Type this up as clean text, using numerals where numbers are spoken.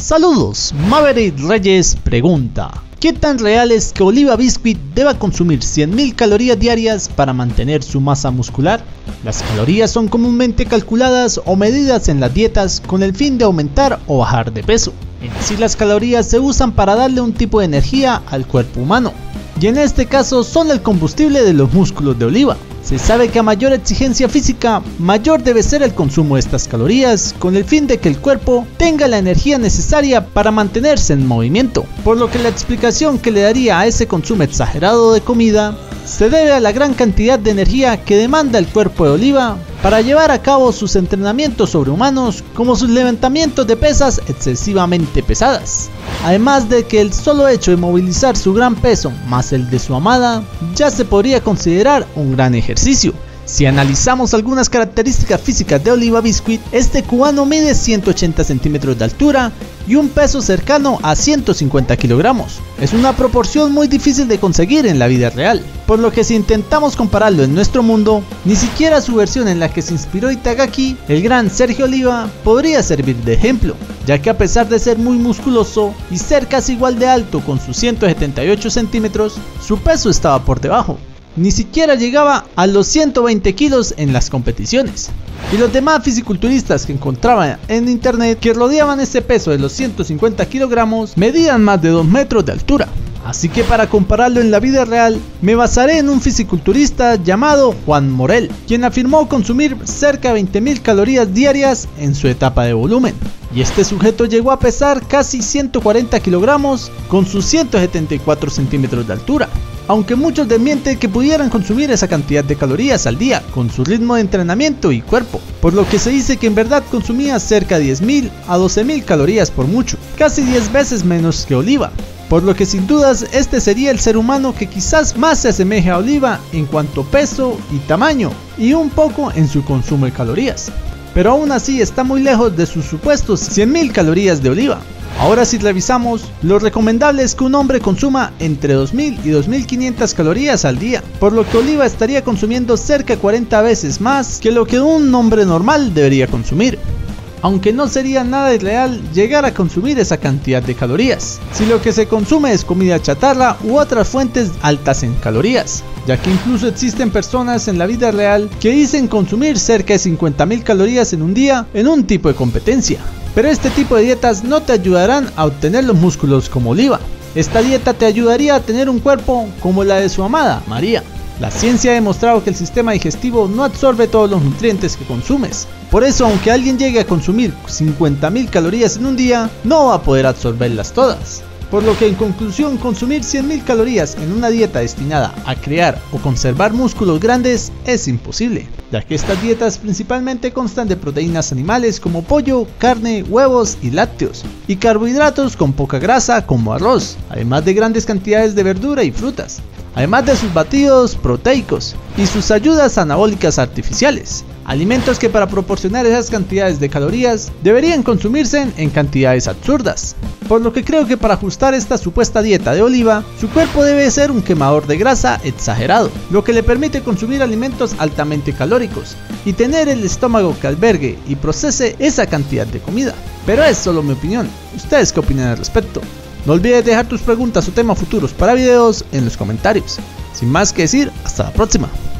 Saludos, Maverick Reyes pregunta: ¿qué tan real es que Oliva Biscuit deba consumir 100.000 calorías diarias para mantener su masa muscular? Las calorías son comúnmente calculadas o medidas en las dietas con el fin de aumentar o bajar de peso. En sí, las calorías se usan para darle un tipo de energía al cuerpo humano, y en este caso son el combustible de los músculos de oliva. Se sabe que a mayor exigencia física, mayor debe ser el consumo de estas calorías, con el fin de que el cuerpo tenga la energía necesaria para mantenerse en movimiento, por lo que la explicación que le daría a ese consumo exagerado de comida se debe a la gran cantidad de energía que demanda el cuerpo de oliva para llevar a cabo sus entrenamientos sobrehumanos, como sus levantamientos de pesas excesivamente pesadas. Además de que el solo hecho de movilizar su gran peso más el de su amada ya se podría considerar un gran ejercicio. Si analizamos algunas características físicas de Oliva Biscuit, este cubano mide 180 centímetros de altura y un peso cercano a 150 kilogramos. Es una proporción muy difícil de conseguir en la vida real, por lo que si intentamos compararlo en nuestro mundo, ni siquiera su versión en la que se inspiró Itagaki, el gran Sergio Oliva, podría servir de ejemplo, ya que a pesar de ser muy musculoso y ser casi igual de alto con sus 178 centímetros, su peso estaba por debajo. Ni siquiera llegaba a los 120 kilos en las competiciones. Y los demás fisiculturistas que encontraban en internet que rodeaban ese peso de los 150 kilogramos medían más de 2 metros de altura. Así que para compararlo en la vida real, me basaré en un fisiculturista llamado Juan Morel, quien afirmó consumir cerca de 20.000 calorías diarias en su etapa de volumen. Y este sujeto llegó a pesar casi 140 kilogramos con sus 174 centímetros de altura. Aunque muchos desmienten que pudieran consumir esa cantidad de calorías al día con su ritmo de entrenamiento y cuerpo, por lo que se dice que en verdad consumía cerca de 10.000 a 12.000 calorías por mucho, casi 10 veces menos que Oliva, por lo que sin dudas este sería el ser humano que quizás más se asemeje a Oliva en cuanto a peso y tamaño, y un poco en su consumo de calorías, pero aún así está muy lejos de sus supuestos 100.000 calorías de Oliva. Ahora si revisamos, lo recomendable es que un hombre consuma entre 2.000 y 2.500 calorías al día, por lo que Oliva estaría consumiendo cerca de 40 veces más que lo que un hombre normal debería consumir. Aunque no sería nada irreal llegar a consumir esa cantidad de calorías, si lo que se consume es comida chatarra u otras fuentes altas en calorías, ya que incluso existen personas en la vida real que dicen consumir cerca de 50.000 calorías en un día en un tipo de competencia. Pero este tipo de dietas no te ayudarán a obtener los músculos como Oliva. Esta dieta te ayudaría a tener un cuerpo como la de su amada, María. La ciencia ha demostrado que el sistema digestivo no absorbe todos los nutrientes que consumes. Por eso, aunque alguien llegue a consumir 50.000 calorías en un día, no va a poder absorberlas todas. Por lo que en conclusión, consumir 100.000 calorías en una dieta destinada a crear o conservar músculos grandes es imposible, ya que estas dietas principalmente constan de proteínas animales como pollo, carne, huevos y lácteos, y carbohidratos con poca grasa como arroz, además de grandes cantidades de verdura y frutas, además de sus batidos proteicos y sus ayudas anabólicas artificiales. Alimentos que para proporcionar esas cantidades de calorías deberían consumirse en cantidades absurdas. Por lo que creo que para ajustar esta supuesta dieta de Oliva, su cuerpo debe ser un quemador de grasa exagerado, lo que le permite consumir alimentos altamente calóricos y tener el estómago que albergue y procese esa cantidad de comida. Pero es solo mi opinión, ¿ustedes qué opinan al respecto? No olvides dejar tus preguntas o temas futuros para videos en los comentarios. Sin más que decir, hasta la próxima.